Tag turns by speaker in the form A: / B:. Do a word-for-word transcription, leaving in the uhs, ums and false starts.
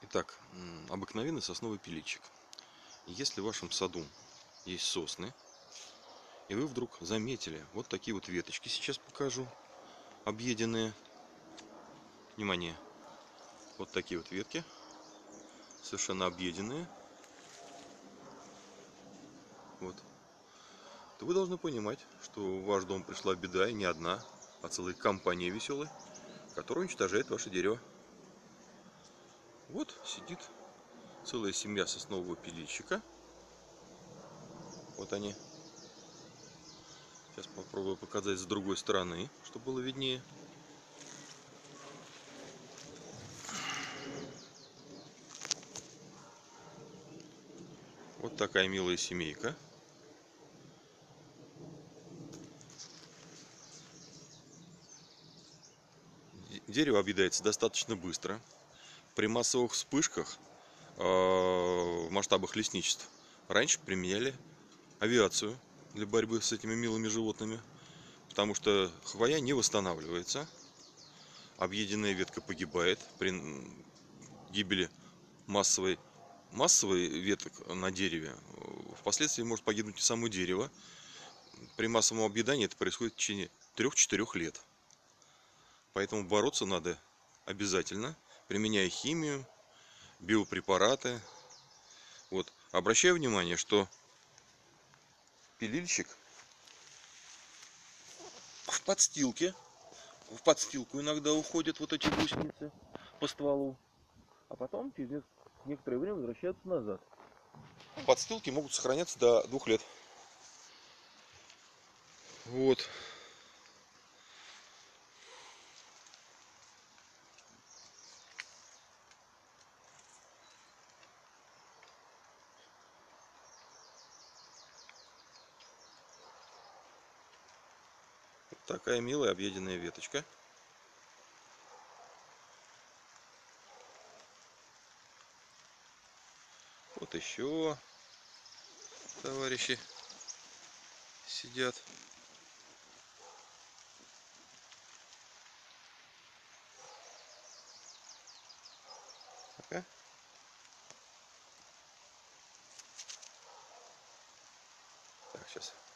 A: Итак, обыкновенный сосновый пилильщик. Если в вашем саду есть сосны, и вы вдруг заметили вот такие вот веточки, сейчас покажу, объеденные, внимание, вот такие вот ветки, совершенно объеденные, вот, то вы должны понимать, что в ваш дом пришла беда, и не одна, а целая компания веселая, которая уничтожает ваше дерево. Вот сидит целая семья соснового пилильщика. Вот они. Сейчас попробую показать с другой стороны, чтобы было виднее. Вот такая милая семейка. Дерево объедается достаточно быстро. При массовых вспышках в масштабах лесничеств раньше применяли авиацию для борьбы с этими милыми животными, потому что хвоя не восстанавливается, объеденная ветка погибает при гибели массовой массовой веток на дереве. Впоследствии может погибнуть и само дерево. При массовом объедании это происходит в течение трёх-четырёх лет. Поэтому бороться надо обязательно, применяя химию, биопрепараты. Вот. Обращаю внимание, что пилильщик в подстилке, в подстилку иногда уходят вот эти гусеницы по стволу, а потом через некоторое время возвращаются назад. Подстилки могут сохраняться до двух лет. Вот. Такая милая объеденная веточка. Вот еще товарищи сидят. Ага. Так, сейчас